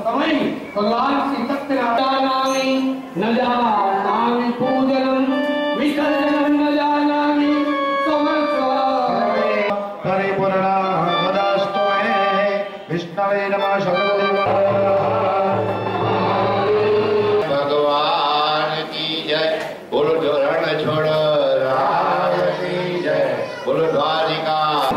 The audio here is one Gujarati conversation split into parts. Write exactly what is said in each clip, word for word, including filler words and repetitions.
समय भगवान श्री सत्यनारायण न जानामि पूजनम विसर्जनम न जानामि समर्थ परिपूर्णा मदास्तु मे विष्णवे नमः शरणदेव भगवान की जय। बोलो रण छोड़ राज की जय। बोलो द्वारिका।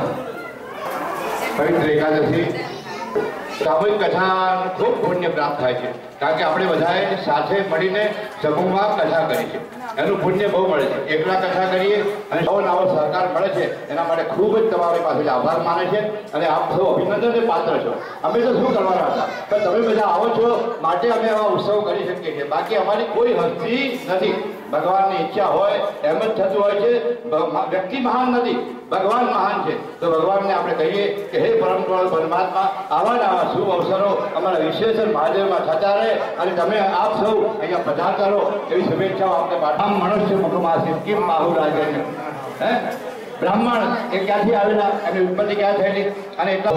पवित्र एकादशी सामूहिक कथा खूब पुण्य प्राप्त થાય છે કારણ કે આપણે બધાએ સાથે મળીને સમૂહમાં કથા કરી છે એનું પુણ્ય બહુ મળે છે। એકલા કથા કરીએ અને સૌ નવો સહકાર મળે છે એના માટે ખૂબ જ તમારી પાસે આભાર માને છે અને આપ સૌ અભિનંદનને પાત્ર છો। અમે તો શું કરવાના હતા પણ તમે બધા આવો છો માટે અમે આવા ઉત્સવ કરી શકીએ છીએ। બાકી અમારી કોઈ હસ્તી નથી। ભગવાનની ઈચ્છા હોય એમ જ થતું હોય છે। વ્યક્તિ મહાન નથી, ભગવાન મહાન છે। તો ભગવાનને આપણે કહીએ કે હે પરમ કૃપાળુ પરમાત્મા આવા ને આવા શુભ અવસરો અમારા વિશેષણ મહાદેવમાં થતા રહે અને તમે આપ સૌ અહીંયા પધારતા રહો એવી શુભેચ્છાઓ આપને પાઠવા। મનુષ્ય મુખમાંથી કેમ બાહુ રાજે છે હે બ્રાહ્મણ એ ક્યાંથી આવેલા એની ઉત્પત્તિ ક્યાં થયેલી અને એટલા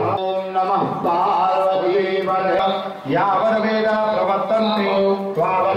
यावद् वेदा प्रवर्तन्ते